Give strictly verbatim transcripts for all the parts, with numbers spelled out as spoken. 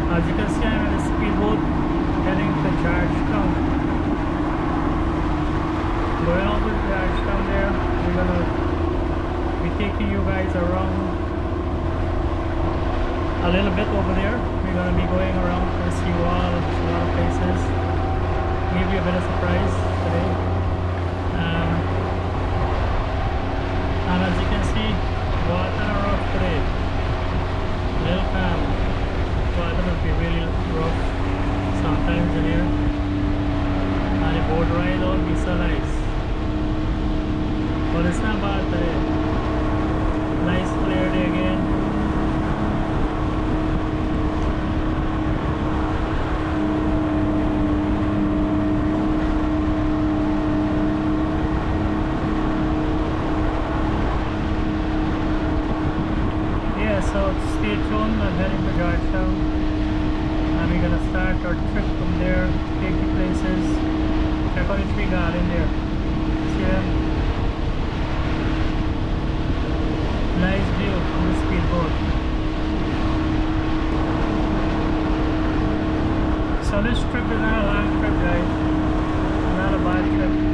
As you can see, I'm in a speedboat heading to Georgetown. Going over to Georgetown there, we're gonna be taking you guys around a little bit over there. We're gonna be going around to the seawall, a lot of places. Give you a bit of surprise today. Um, and as you can see, water rough today. A little calm. Water will be really rough sometimes in here. And the boat ride will be so nice. But it's not bad today. Nice clear day again. So stay tuned, I'm heading to Georgetown and we're gonna start our trip from there, take you places, check out the tree garden there, see them? Nice view from the speedboat. So this trip is not a long trip guys, not a bad trip.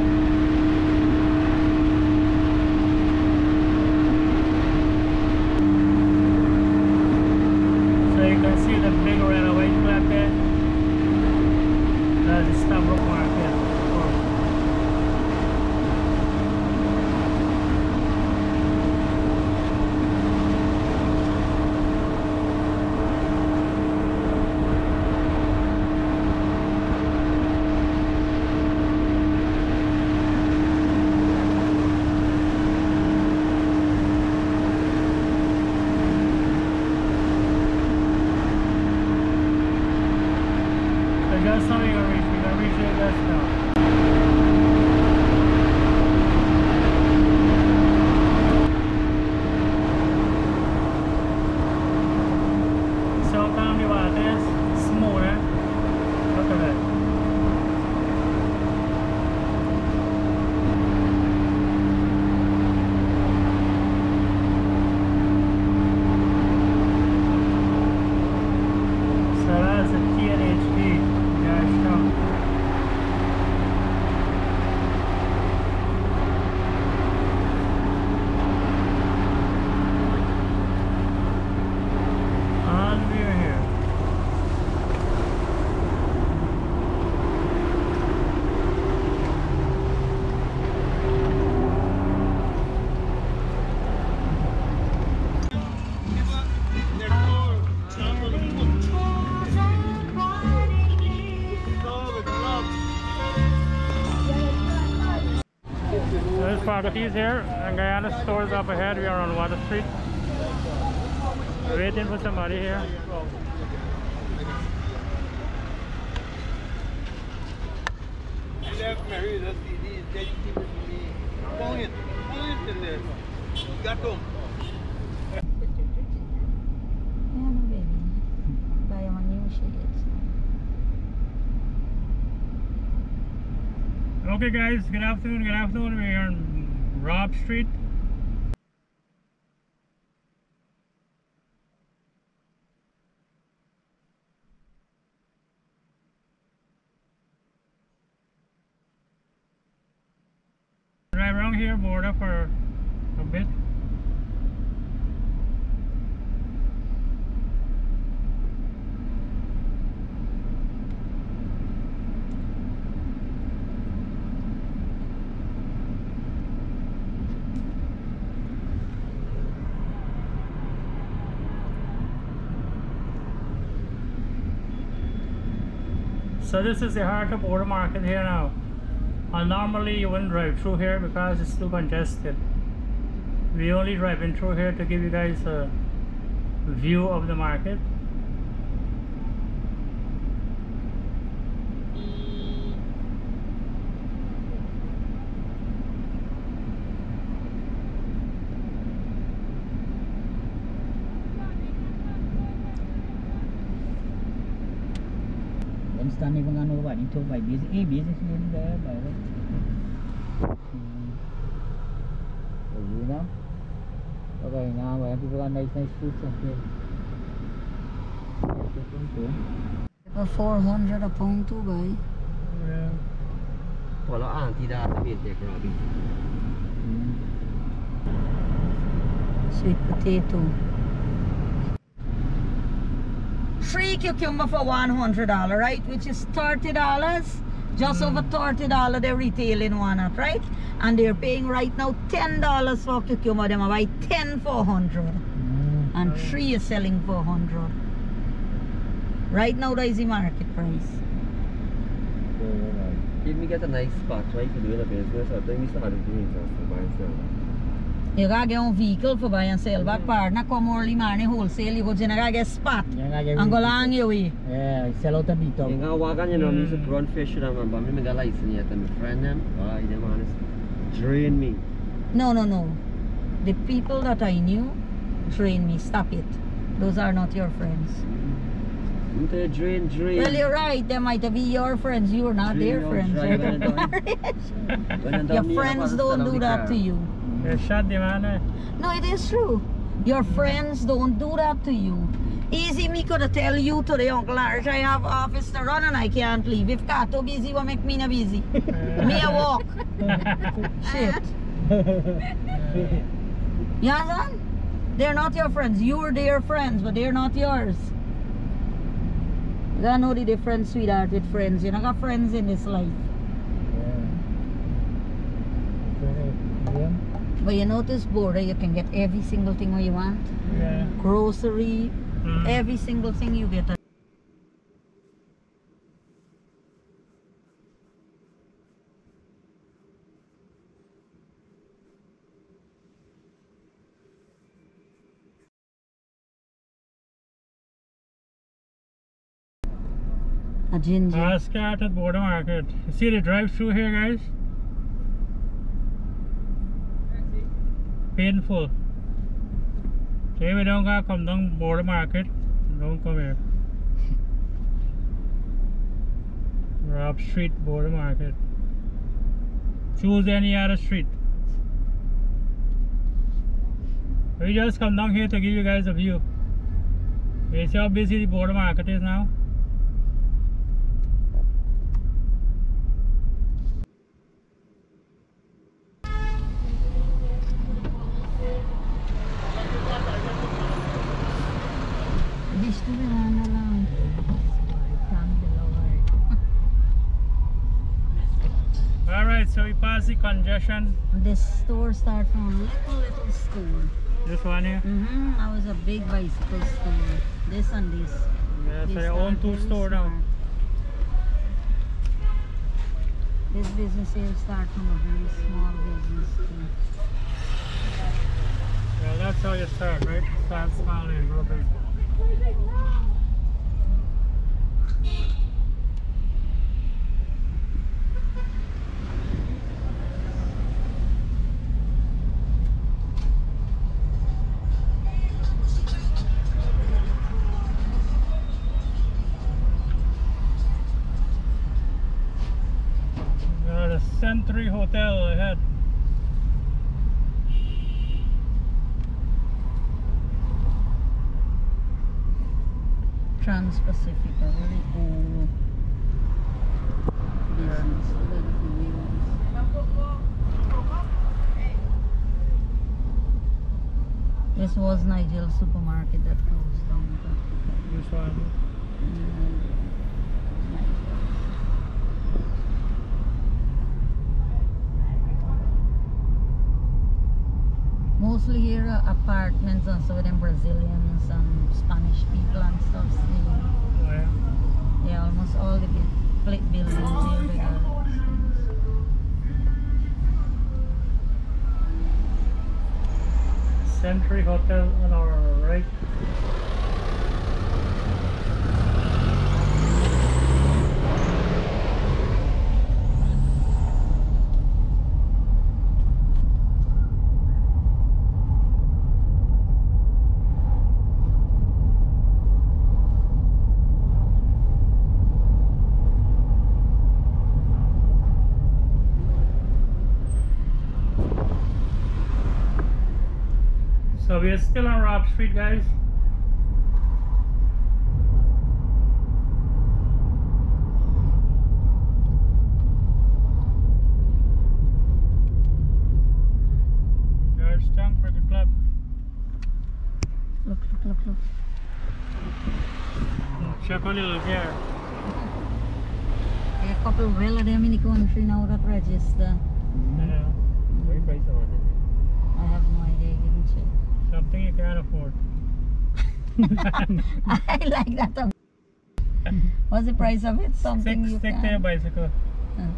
You can see the big red and white flag there. That's the Stabroek Market. That's how you're gonna reach. You're gonna reach it just now. So down the water is smooth, eh? Look at that. So that's a T N H D. There's Fargatees here, and Guyana stores up ahead. We are on Water Street. Waiting for somebody here. Okay guys, good afternoon, good afternoon. We are on Robb Street. Drive around here, board up for a bit. So this is the heart of Outer Market here now. And normally you wouldn't drive through here because it's too congested. We only drive in through here to give you guys a view of the market. Stand even ano ba dito by business eh business din ba ba you know okay now I have people nice nice food here too. For four hundred a pound too, boy. Yeah. Well, auntie that will take Robbie. Mm. Sweet potato. Three cucumber for one hundred dollars, right? Which is thirty dollars. Just Mm. over thirty dollars they retail in one at, right? And they're paying right now ten dollars for cucumber. They might buy ten for one hundred. Mm. And Oh. three is selling for one hundred. Right now that is the market price. So, alright. If me get a nice spot, right, to do a business, I think we started doing something by itself. You gotta get a vehicle for buy and sell back part. Not come early morning wholesale. You go to the get spot. Yan nga, yan And go yung- lang your way. Yeah, sell out a bit of. Yung nga wagan, you know, me sa Mm. prawn fish na man, but me may license yet, and my friend them, ay, them honest, drain me. No, no, no. The people that I knew train me. Stop it. Those are not your friends. Into drain, drain. Well, you're right. They might be your friends. You're not their Drain, friends. drain, You're when their I parents. When I'm Your done, me, friends I'm don't gonna do stand that on to the you. They shot the man. eh? No, it is true. Your friends don't do that to you. Easy me could tell you today, Uncle Arch, I have office to run and I can't leave. If Kato busy, what make me not busy? Me a walk. Shit. You understand? They're not your friends. You're their friends, but they're not yours. You gotta know the difference, sweetheart, with friends. You don't got friends in this life. Yeah. So, yeah. But you notice border, you can get every single thing what you want. Yeah. Grocery, Mm. every single thing you get. A ginger. Ascot at Border Market. You see the drive-through here, guys? Painful. Okay, we don't gotta come down Border Market. Don't come here. Rob Street, Border Market. Choose any other street. We just come down here to give you guys a view. You see how busy the Border Market is now? Wish to be man na lang. Alright, so we pass the congestion. This store starts from a little, little store. This one here. Mm-hmm. That was a big bicycle store. This and this. Yeah, so They they own start two very stores now. small. This business here start from a very small business too. Well, that's how you start, right? Start small and grow big. Uh, the Century Hotel ahead. Trans-Pacific, a very old business. Very few years. This was Nigel's supermarket that closed down. This one. Mostly here are apartments and so them Brazilians and Spanish people and stuff stay. Oh, yeah. Yeah, almost all the big plate buildings here they are. Century Hotel on our right. So we are still on Rob Street, guys. Check a little here. A couple well of them in the country now that register. Yeah. What the price of it? I have no idea, I didn't check. Something you can't afford. I like that. What's the price of it? Something Stick, you stick can. to your bicycle. Uh.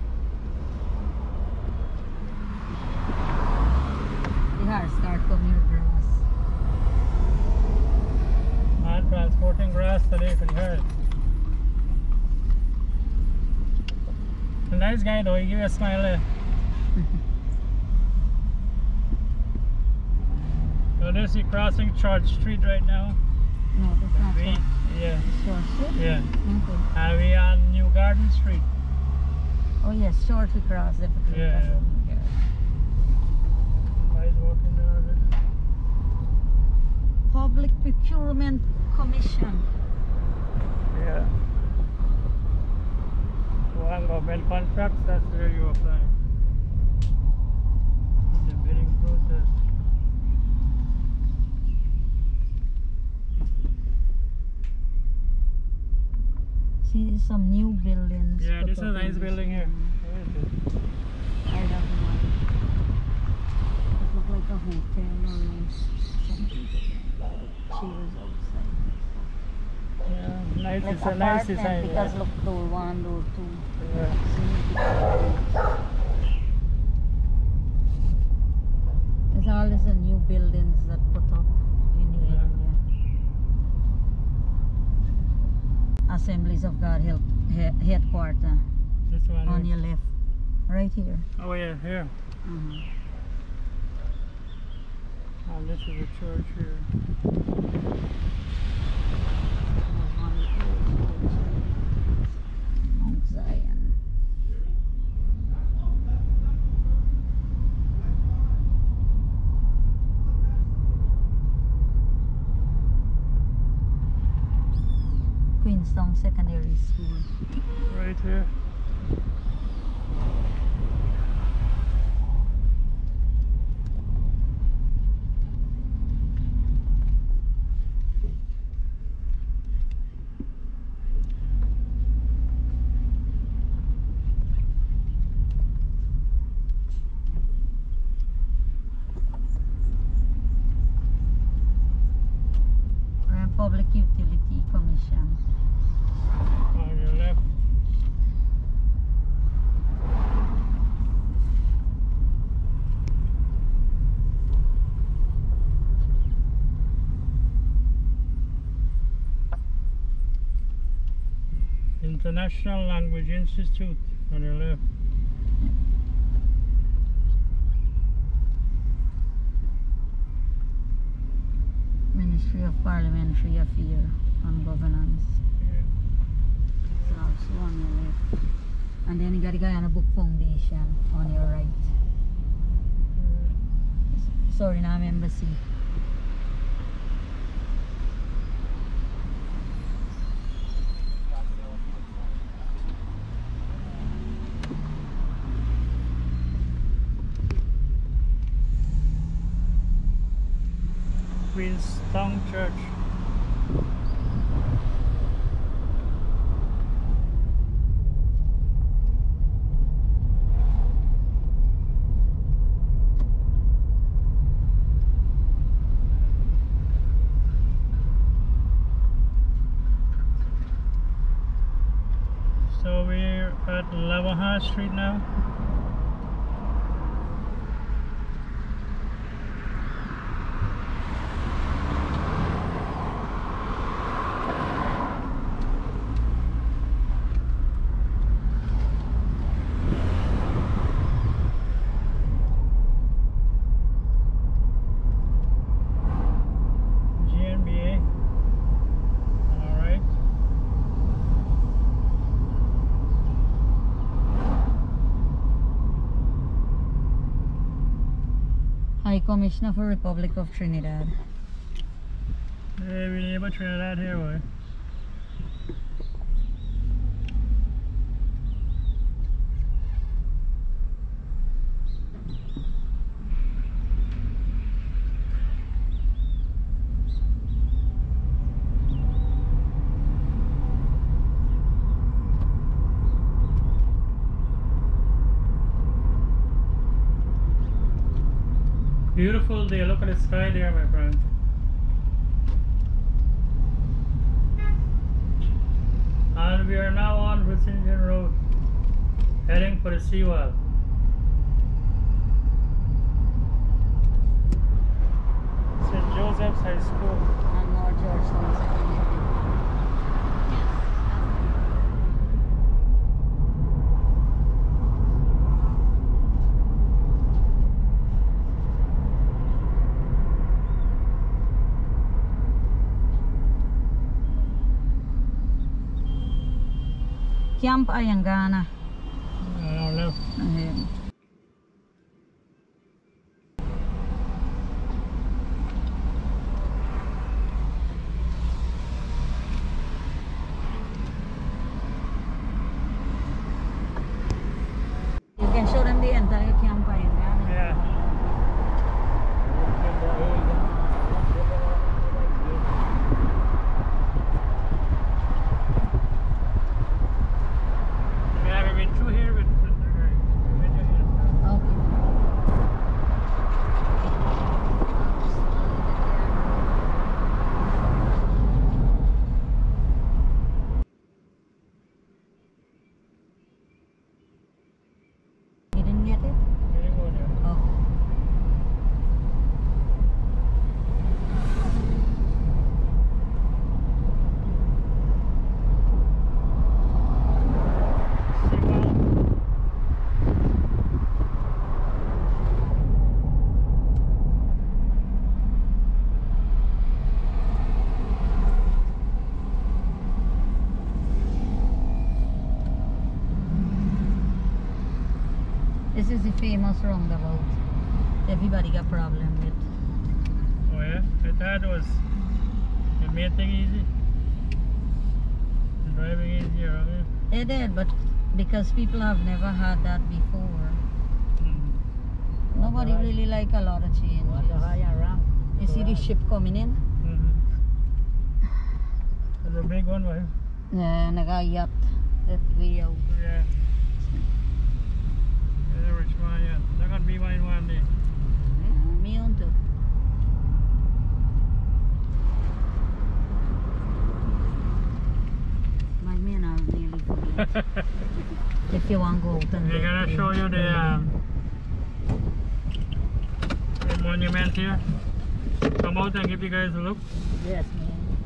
The horse start coming with grass. Man transporting grass today for the herd. A nice guy though, he give you a smile there. So this is crossing Church Street right now. No, that's not We, Church. yeah, Church Street? yeah. Okay. And we on New Garden Street. Oh yes, Church we cross. Definitely. Yeah. Yeah. Guys walking down there. Public Procurement Commission. Yeah. One government contracts, that's where you apply. In the bidding process. See, there's some new buildings. Yeah, put this is a up nice in this building here. area. Where is it? I don't know. It look like a hotel or something. Chairs outside. Yeah, nice. Like It's a nice apartment design. because Yeah. look, door one, door two. Yeah. There's all these new buildings that put up in the Yeah. area. Assemblies of God help, he, headquarter This one. on here. your left, right here. Oh yeah, here. Mhm. Oh, this is a church here. There's one here. Mount Zion. Queenstown Secondary School. Right here. Grand Public Utility Commission. On your left. International Language Institute on your left. Ministry of Parliamentary Affairs and Governance. It's also on your left. And then you got the Guyana Book Foundation on your right. Sorry, now embassy. Queenstown Church. So we're at Lavaha Street now. G N B A. All right. High Commissioner for Republic of Trinidad. Hey, we neighbor Trinidad here, boy. Beautiful day. Look at the sky there, my friend. And we are now on Brisingen Road, heading for the seawall. Saint Joseph's High School. And North Georgetown Secondary. Camp Ayangana. I don't know. Ahead. You can show them the entire Camp Ayangana. Yeah. We haven't been through here with, with, with You didn't get it? Oh. This is the famous roundabout. Everybody got problem with. Oh yeah, I thought it was, it made things easy. Driving easier, right? They did, but because people have never had that before, Mm. nobody really like a lot of changes. You see the ship coming in? Mm-hmm. There's a big one, right? Yeah, and I got yacht that way out. Yeah. Yeah, which one, yeah. They're gonna be mine one day. Yeah, me on too. My man, I'll nearly forget. If you want to go out and We're gonna show you the, um, the monument here. Come out and give you guys a look. Yes, man.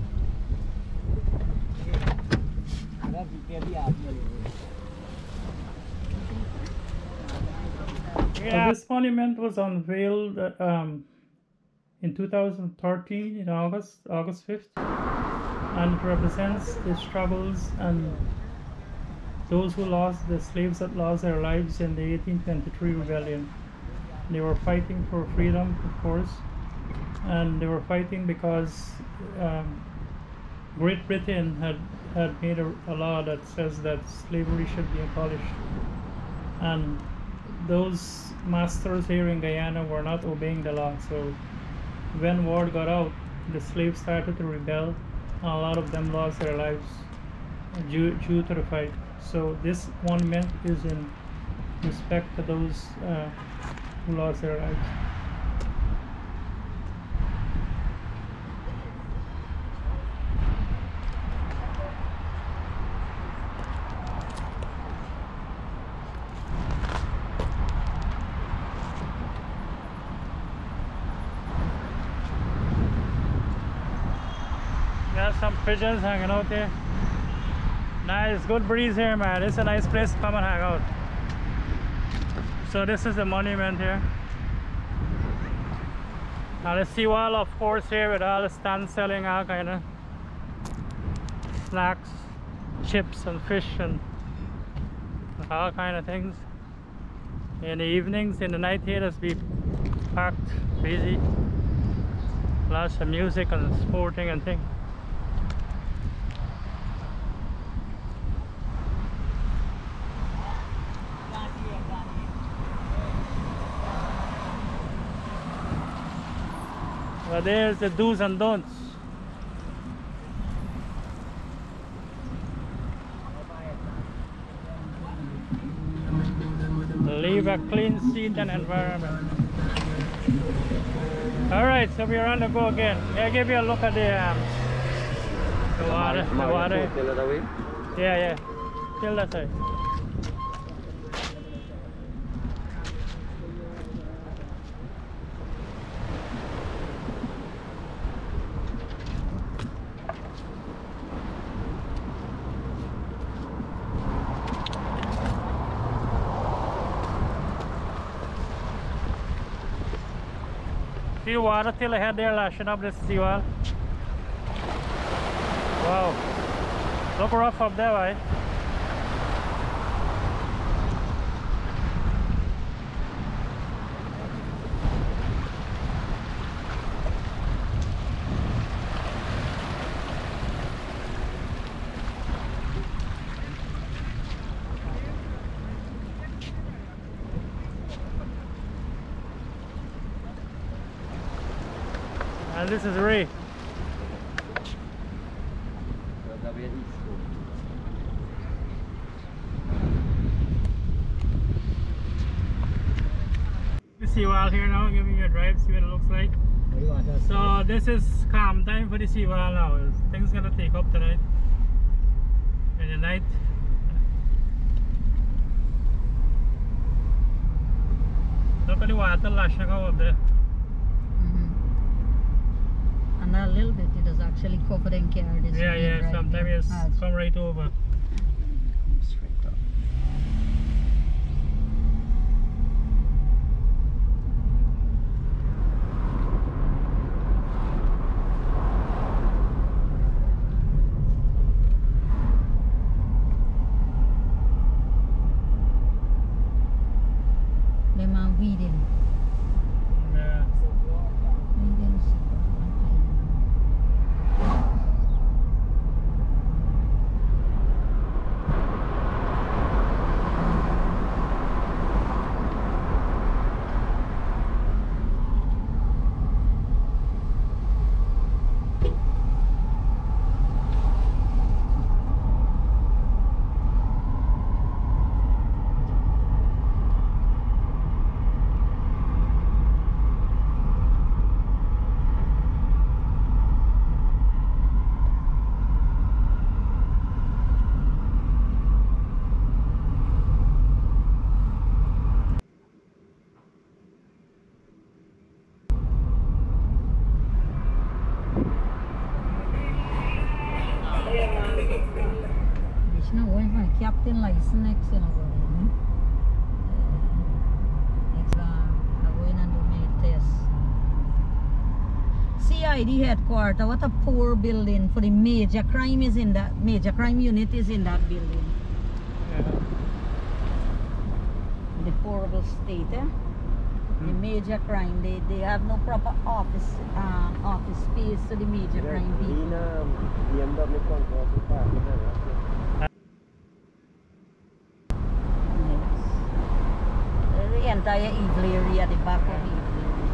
Yeah. So this monument was unveiled uh, um, in two thousand thirteen in August, August fifth, and it represents the struggles and those who lost, the slaves that lost their lives in the eighteen twenty-three rebellion. They were fighting for freedom, of course, and they were fighting because um, Great Britain had, had made a, a law that says that slavery should be abolished, and those masters here in Guyana were not obeying the law. So when word got out, the slaves started to rebel, and a lot of them lost their lives due, due to the fight. So this monument is in respect to those uh, who lost their lives. Got some pigeons hanging out there. Nice, good breeze here, man. It's a nice place to come and hang out. So this is the monument here. Now the seawall, of course, here with all the stands selling all kind of snacks, chips and fish and all kind of things. In the evenings, in the night here, it's be packed, busy. Lots of music and sporting and things. But there's the do's and don'ts. Leave a clean seat and environment. All right, so we're on the go again. Yeah, give you a look at the um, the water, the water. Still that way? Yeah, yeah. Still that side. See the water still ahead there, lashing up this seawall. Wow. Look rough up there, right? And this is Ray. That way east. You see wall here now, give me a drive, see what it looks like. What do you want us to So this is calm time for the seawall now. Things gonna take up tonight. In the night. Look at the water lashing out up there. And a little bit, it is actually covered in care. This Yeah, main yeah, drive sometimes there. it's Ah, it's- come right over. Straight up. Them are weeding. Yeah. Weeding. It's not going for captain license next, you know. Hmm? Uh, next, uh, I'm going and do my test. C I D headquarters, what a poor building for the major crime is in that, major crime unit is in that building. Yeah. The horrible state, eh? The Mm. major crime, they, they have no proper office uh, office space to the major crime people. B M W control to park. Yes. The entire evil area, the back of evil area.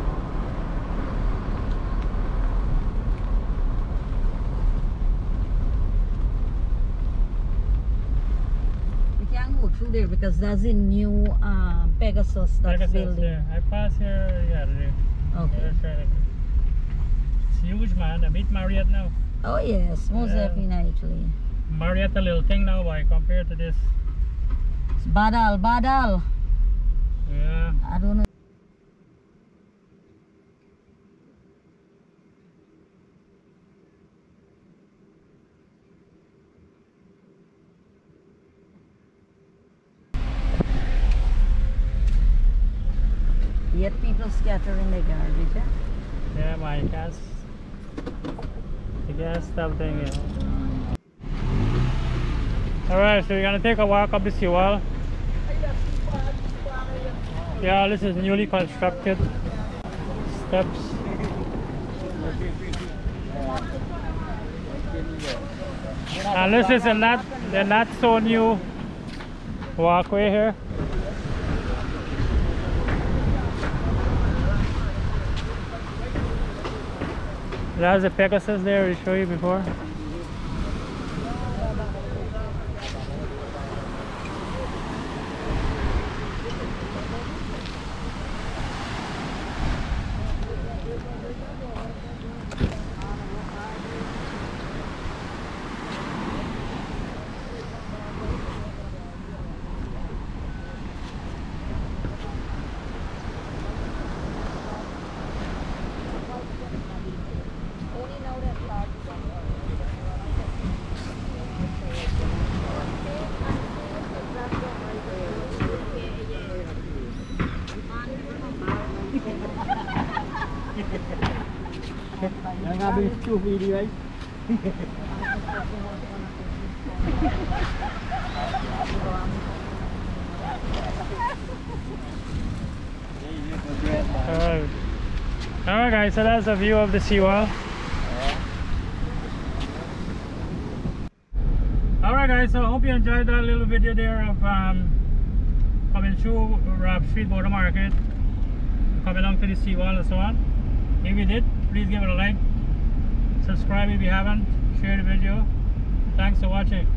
We can't go through there because that's a new uh, Pegasus that's Pegasus, building. yeah. I pass here, yeah, today. Okay. Yeah, sure. It's huge, man. I meet Marriott now. Oh yes, most Yeah. definitely. Marriott a little thing now, boy, compared to this. It's Badal, Badal. Yeah. I don't know. Yet people scattering the garbage, eh? Yeah, my gas. The gas stuff thing, yeah. Alright, so we're gonna take a walk up the seawall. Yeah, this is newly constructed steps. And this is a not the not so new walkway here. There's a Pegasus there, I showed you before. habis tu video ai. Alright. Alright guys, so that's a view of the seawall. Alright guys, so I hope you enjoyed that little video there of um, coming through Rap Street Border Market, coming along to the seawall and so on. If you did, please give it a like, subscribe if you haven't, share the video. Thanks for watching.